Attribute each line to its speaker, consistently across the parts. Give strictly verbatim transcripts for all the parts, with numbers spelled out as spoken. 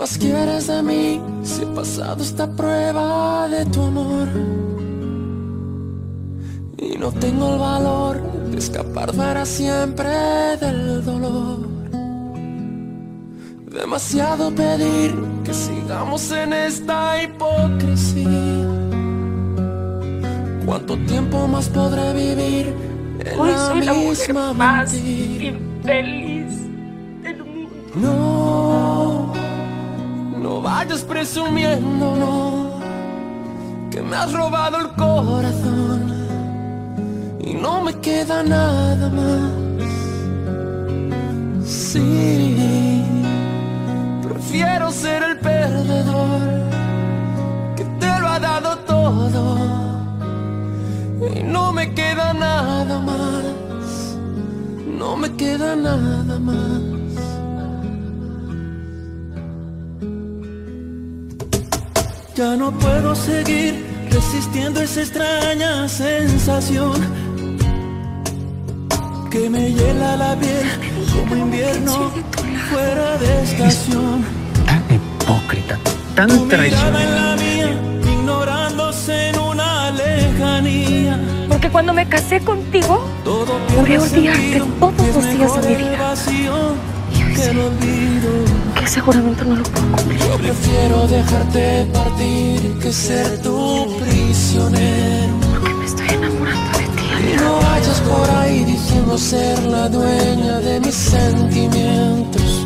Speaker 1: más quieres de mí si he pasado esta prueba de tu amor? Y no tengo el valor de escapar para siempre del dolor. Demasiado pedir que sigamos en esta hipocresía. ¿Cuánto tiempo más podré vivir en
Speaker 2: Hoy
Speaker 1: la
Speaker 2: soy la mujer
Speaker 1: misma
Speaker 2: más
Speaker 1: mentira?
Speaker 2: infeliz del mundo.
Speaker 1: No, no vayas presumiendo, no, que me has robado el corazón y no me queda nada más. Sí, prefiero ser el perdedor que te lo ha dado todo y no me queda nada más. No me queda nada más. Ya no puedo seguir resistiendo esa extraña sensación que me hiela la piel como invierno fuera de estación.
Speaker 3: Tan hipócrita, tan
Speaker 1: Tu mirada
Speaker 3: traicionera.
Speaker 1: en la mía, ignorándose en una lejanía.
Speaker 2: Porque cuando me casé contigo,
Speaker 1: Todo
Speaker 2: logré
Speaker 1: pierde
Speaker 2: olvidarte
Speaker 1: sentido,
Speaker 2: todos
Speaker 1: y es
Speaker 2: los días de mi
Speaker 1: mejor el
Speaker 2: vida.
Speaker 1: vacío
Speaker 2: Y hoy
Speaker 1: que el
Speaker 2: sé
Speaker 1: olvido.
Speaker 2: que seguramente no lo puedo cumplir.
Speaker 1: Yo prefiero dejarte partir que ser tu prisionero.
Speaker 2: Porque me estoy enamorando de ti,
Speaker 1: Y
Speaker 2: Alejo.
Speaker 1: no vayas por ahí diciendo ser la dueña de mis sentimientos.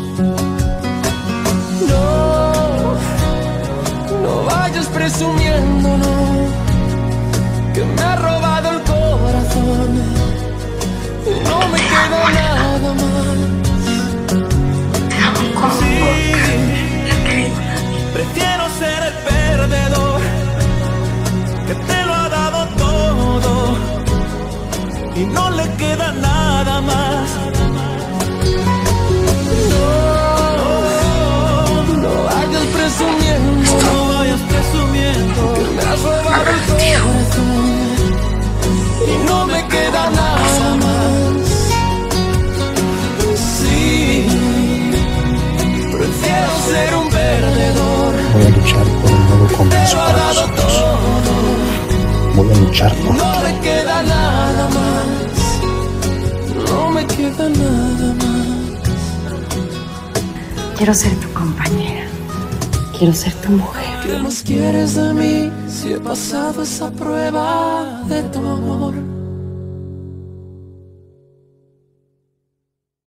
Speaker 1: No, no vayas presumiendo, no, que me ha robado el corazón y no me queda nada más. Sí, prefiero ser el perdedor que te lo ha dado todo y no le queda nada más. No, no vayas presumiendo, no vayas presumiendo que me has robado el corazón y no me queda nada más. Sí, prefiero ser un perdedor.
Speaker 3: Voy a luchar por un nuevo
Speaker 1: Te
Speaker 3: comienzo
Speaker 1: lo ha
Speaker 3: para
Speaker 1: dado
Speaker 3: nosotros.
Speaker 1: todo.
Speaker 3: Voy a luchar por
Speaker 1: No me queda nada más. No me queda nada más.
Speaker 2: Quiero ser tu compañera. Quiero ser tu mujer.
Speaker 1: ¿Qué más quieres de mí si he pasado esa prueba de tu amor?